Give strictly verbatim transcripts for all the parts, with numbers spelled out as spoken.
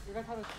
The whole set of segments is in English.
You guys have a.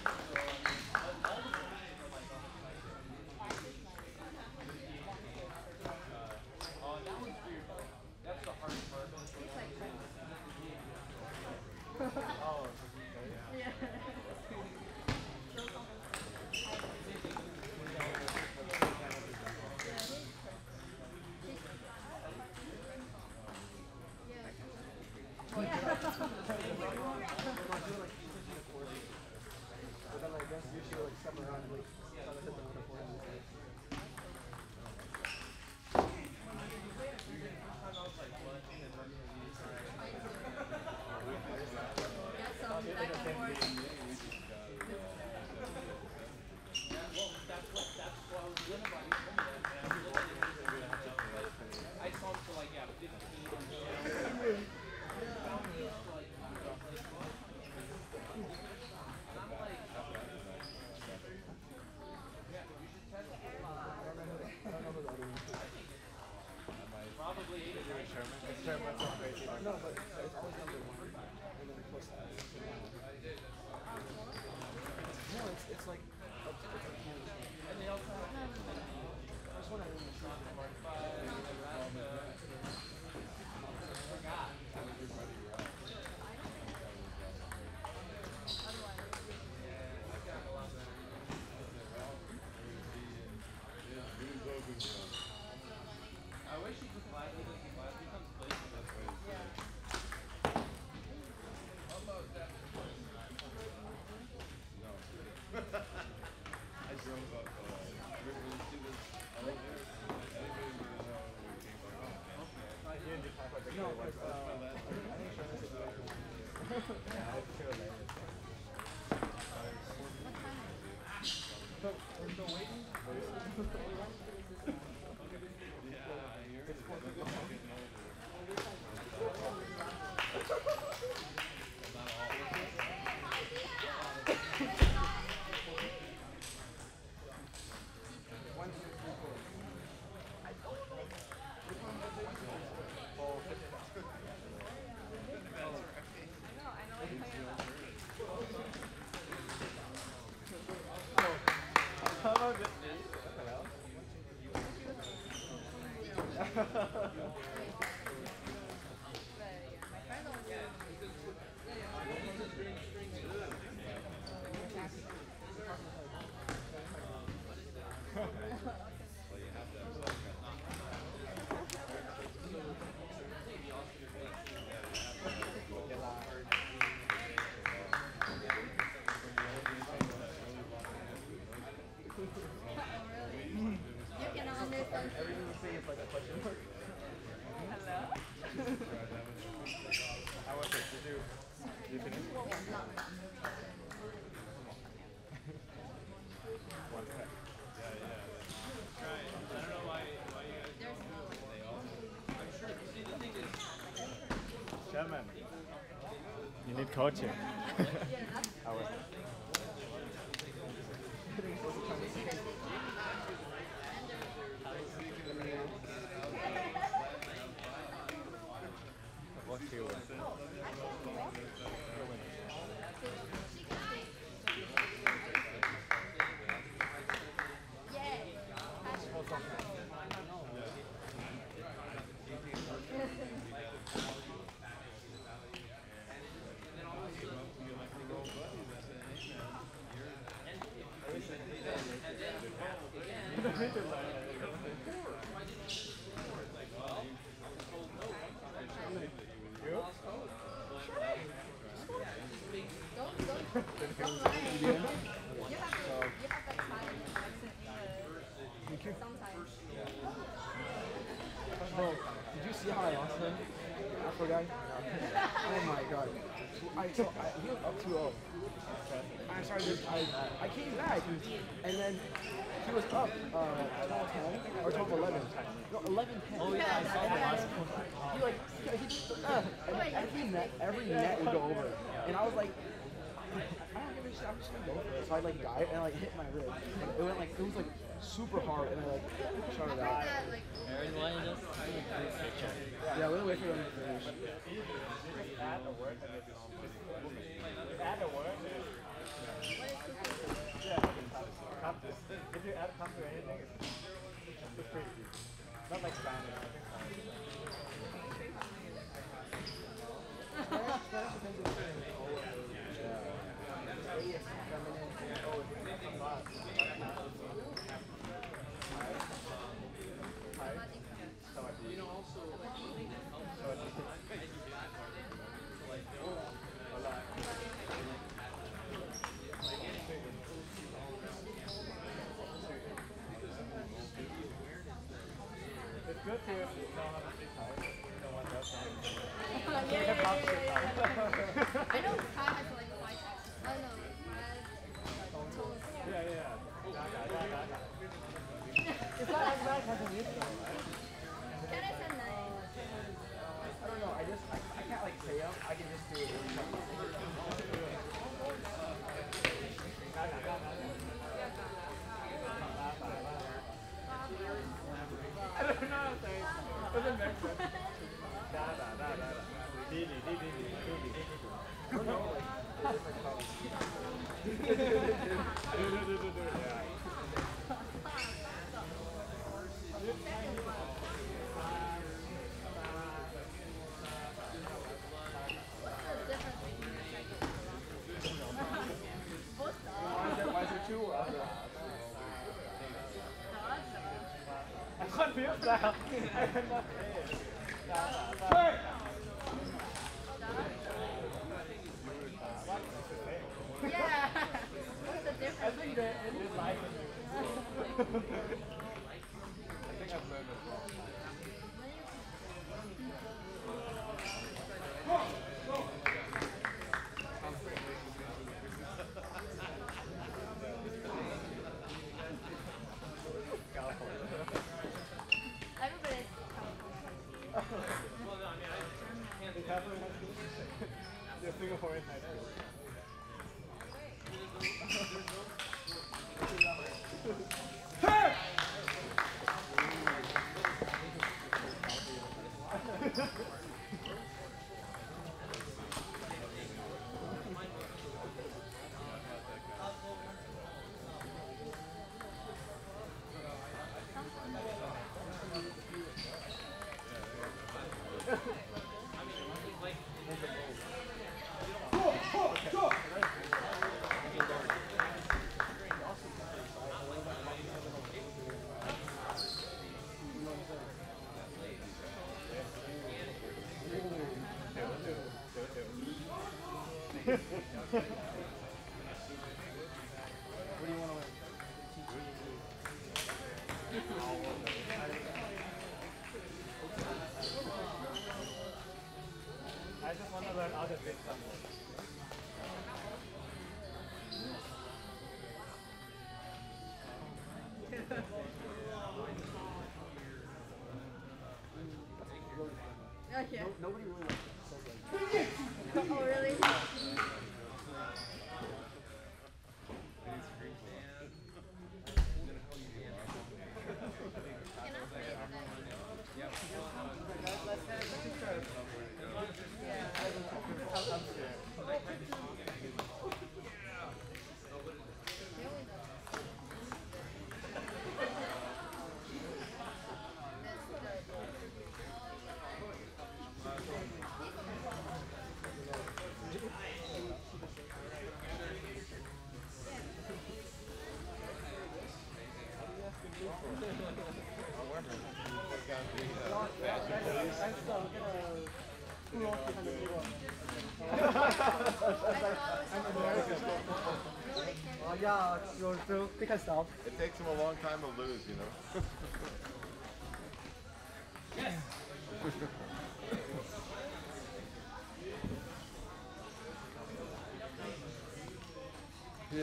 You need coaching. I was. What's your Bro, did you see how I lost him? Afro guy? Oh my god. I, so I, he was up two oh. I started, I, I came back, and then he was up uh, twelve ten or twelve eleven. No, eleven ten. Oh yeah, I saw the last one. He like, he just, uh, and every net, every net would go over. And I was like, I don't give a shit, I'm just gonna go for it. So I like dived and I like hit my rib. And it went like, it was like super hard, and I like shot it out. Aaron, why don't you just take a picture? Yeah, we'll wait for them to finish. Add the word and it's add the word. to add come to anything, it's, it's pretty easy. Not like Spanish. I think Spanish. Spanish, Spanish depends on the yeah. Feminine. Oh, it's a lot. Hi. Sawadee. It's good to know how to say Thai. No one does that. yeah, yeah, yeah, yeah, yeah. I know Thai has like five accents. I don't know. Toast. Yeah, yeah, yeah. Da, da, da, da, da. It's not as bad as it is though, right? Can I say nine? I don't know. I just I, I can't like say them. I can just do it. Really Da, da, da, da, da. I don't know how to say it. Doesn't make sense. Da, da, da, da, da. Dee, dee, dee, dee, dee, dee, dee, dee. I don't know. Like, it's like how. Do, do, do, do, do. Yeah. Why is there, why is there two? Uh, I'm confused now. I cannot say it. Da, da, da. Hey! Yeah. What's the I difference? think they ended life in you. I think I've learned it wrong. Everybody's It's happening in high school. They're Singaporean high school. Hey! What do you want to learn? I just want to learn how to fix something. Oh, yeah. No, nobody really likes it. Oh, really? Oh yeah, you're still pick us up. It takes them a long time to lose, you know. Yeah.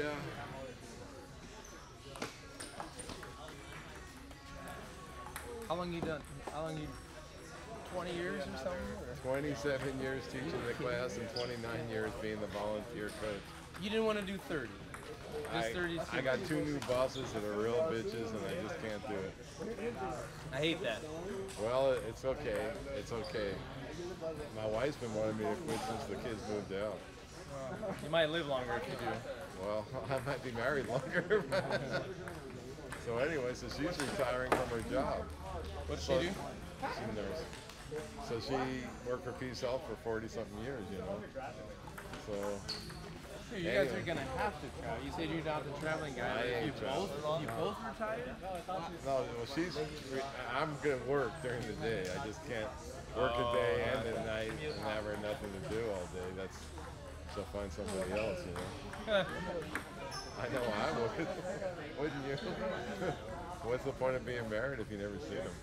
How long you done? How long you? twenty years or something? Or? twenty-seven years teaching the class and twenty-nine years being the volunteer coach. You didn't want to do thirty. Just I, thirty. I got two new bosses that are real bitches and I just can't do it. I hate that. Well, it- it's okay. It's okay. My wife's been wanting me to quit since the kids moved out. Well, you might live longer if you do. Well, I might be married longer. So anyway, so she's retiring from her job. What's So- she do? She's a nurse. So she worked for Peace Health for forty something years, you know. So So you guys are gonna have to travel. You said you're not the traveling guy. I You ain't both, traveling. you both retired? no, well she's. re- I'm gonna work during the day. I just can't work a day and the night and have her nothing to do all day. That's she'll find somebody else, you know. I know I would. Wouldn't you? What's the point of being married if you never see them?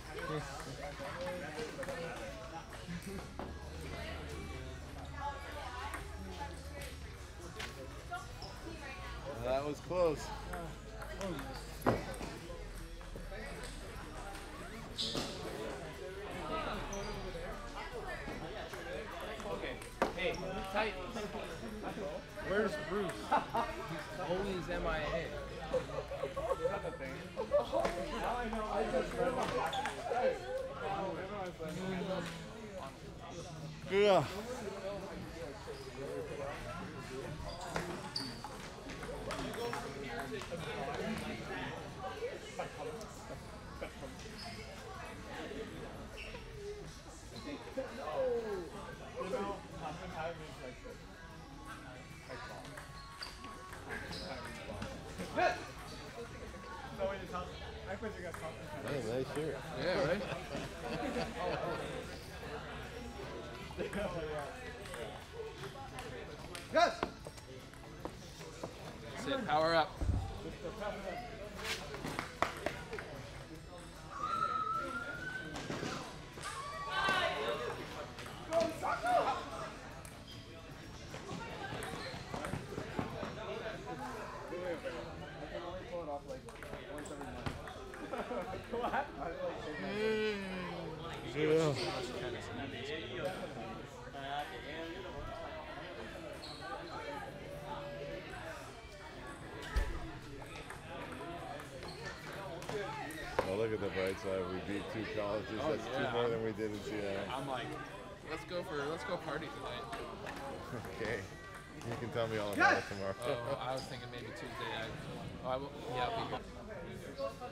Well, that was close. Okay. Hey, Titans. Where's Bruce? He's always M I A. Yeah. Hey, nice shirt. Yeah, right? Yes. Sit, power up. Yeah. Well, look at the bright side. We beat two colleges. Oh, That's yeah. two more than we did in Seattle. I'm like, let's go for let's go party tonight. Okay. You can tell me all about it tomorrow. Oh, I was thinking maybe Tuesday. I, oh, I will, yeah, I'll be here.